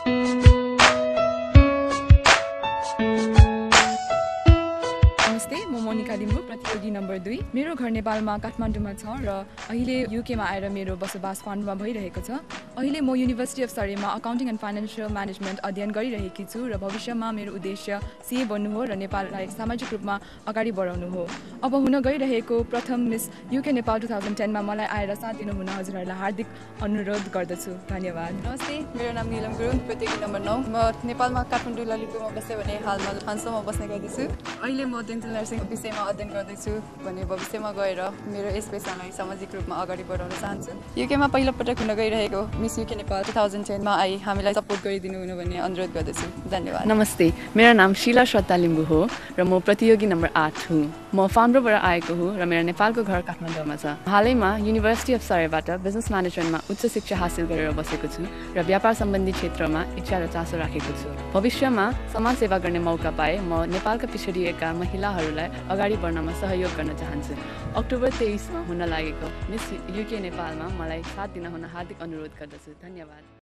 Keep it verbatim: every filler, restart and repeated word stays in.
नमस्ते, म मोनिका लिम्बू, प्रतियोगी नम्बर दुई। मेरो घर नेपालमा काठमाडौँमा छ र अहिले युकेमा आएर मेरो बसोबास काठमाडौँमा भइरहेको छ। अहिले म युनिभर्सिटी अफ सरेमा अकाउन्टिङ एन्ड फाइनान्सियल म्यानेजमेन्ट अध्ययन गरिरहेकी छु र भविष्यमा मेरो उद्देश्य सिए बन्नु हो र नेपाललाई सामाजिक रूपमा अगाडि बढाउनु हो। अब हुन गइरहेको प्रथम miss UK Nepal two thousand टेनमा मलाई आएर साथ दिनु हुन हजुरहरूलाई हार्दिक अनुरोध गर्दछु। धन्यवाद। नमस्ते, मेरो नाम निलम गुरुङ, प्रतियोगी नम्बर नौ। म नेपालमा काठमाडौँ ललितपुरमा बसेँ भने हालमा हान्सोमा बस्ने गर्दैछु। अहिले म डेन्टल नर्सिङ विषयमा अध्ययन गर्दैछु भने भविष्यमा गएर मेरो यस पेसालाई सामाजिक रूपमा अगाडि बढाउन चाहन्छु। युकेमा पहिलोपटक हुन गइरहेको miss UK Nepal two thousand टेनमा आई हामीलाई सपोर्ट गरिदिनु हुनु भन्ने अनुरोध गर्दछु। धन्यवाद। नमस्ते, मेरो नाम शीला श्रद्धा लिम्बू हो र म प्रतियोगी नम्बर आठ हुँ। म फार्मबाट आएको हुँ र मेरो नेपालको घर काठमाडौँमा छ। हालैमा युनिभर्सिटी अफ सरेबाट बिजनेस म्यानेजमेन्टमा उच्च शिक्षा हासिल गरेर बसेको छु र व्यापार सम्बन्धी क्षेत्रमा इच्छा र चासो राखेको छु। भविष्यमा समाज सेवा गर्ने मौका पाए म नेपालका पिछडिएका महिलाहरूलाई अगाडि बढ्नमा सहयोग गर्न चाहन्छु। अक्टोबर तेइसमा हुन लागेको मिस युके नेपालमा मलाई साथ दिन हुन हार्दिक अनुरोध गर्दछु। धन्यवाद।